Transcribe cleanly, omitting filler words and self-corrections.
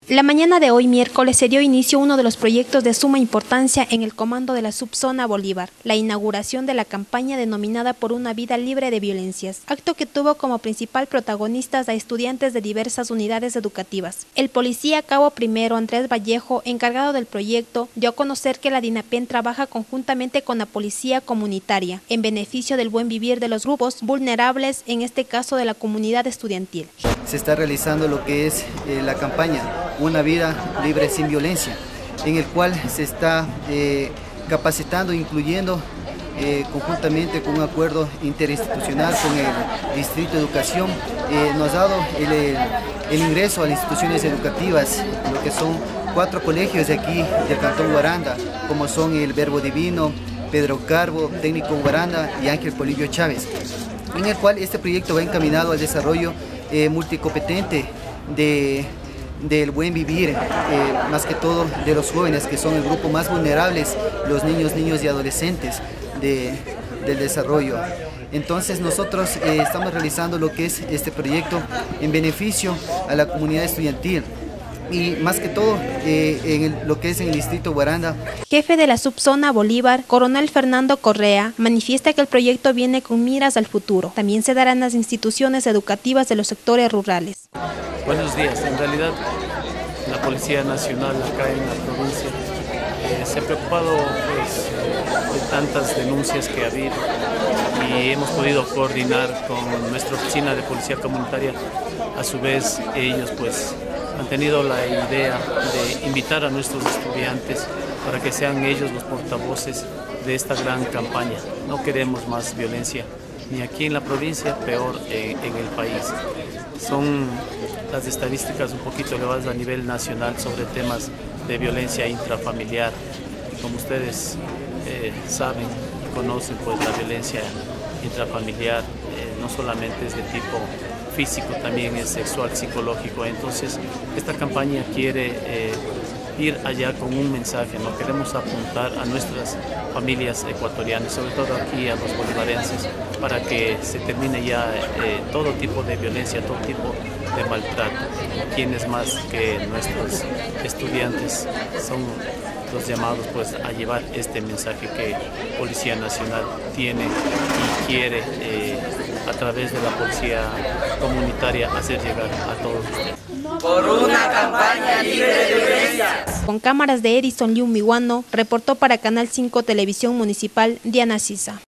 La mañana de hoy, miércoles, se dio inicio a uno de los proyectos de suma importancia en el comando de la subzona Bolívar, la inauguración de la campaña denominada Por una vida libre de violencias, acto que tuvo como principal protagonistas a estudiantes de diversas unidades educativas. El policía cabo primero Andrés Vallejo, encargado del proyecto, dio a conocer que la DINAPEN trabaja conjuntamente con la policía comunitaria en beneficio del buen vivir de los grupos vulnerables, en este caso de la comunidad estudiantil. Se está realizando lo que es la campaña Una vida libre sin violencia, en el cual se está capacitando, incluyendo conjuntamente con un acuerdo interinstitucional con el Distrito de Educación, nos ha dado el ingreso a las instituciones educativas, lo que son 4 colegios de aquí del Cantón Guaranda, como son el Verbo Divino, Pedro Carbo, Técnico Guaranda y Ángel Polillo Chávez, en el cual este proyecto va encaminado al desarrollo multicompetente del buen vivir, más que todo de los jóvenes, que son el grupo más vulnerables, los niños y adolescentes del desarrollo. Entonces nosotros estamos realizando lo que es este proyecto en beneficio a la comunidad estudiantil y más que todo lo que es en el distrito Guaranda. Jefe de la subzona Bolívar, coronel Fernando Correa, manifiesta que el proyecto viene con miras al futuro. También se darán las instituciones educativas de los sectores rurales. Buenos días. En realidad, la Policía Nacional acá en la provincia se ha preocupado de tantas denuncias que ha habido y hemos podido coordinar con nuestra oficina de policía comunitaria. A su vez, ellos han tenido la idea de invitar a nuestros estudiantes para que sean ellos los portavoces de esta gran campaña. No queremos más violencia, ni aquí en la provincia, peor en el país. Son las estadísticas un poquito elevadas a nivel nacional sobre temas de violencia intrafamiliar. Como ustedes saben y conocen, la violencia intrafamiliar no solamente es de tipo físico, también es sexual, psicológico. Entonces, esta campaña quiere ir allá con un mensaje, ¿no? Queremos apuntar a nuestras familias ecuatorianas, sobre todo aquí a los bolivarenses, para que se termine ya todo tipo de violencia, todo tipo de maltrato. Quienes más que nuestros estudiantes son los llamados a llevar este mensaje que Policía Nacional tiene y quiere a través de la policía comunitaria hacer llegar a todos ustedes. Por una campaña libre de violencia. Con cámaras de Edison Liu Miguano, reportó para Canal 5 Televisión Municipal Diana Sisa.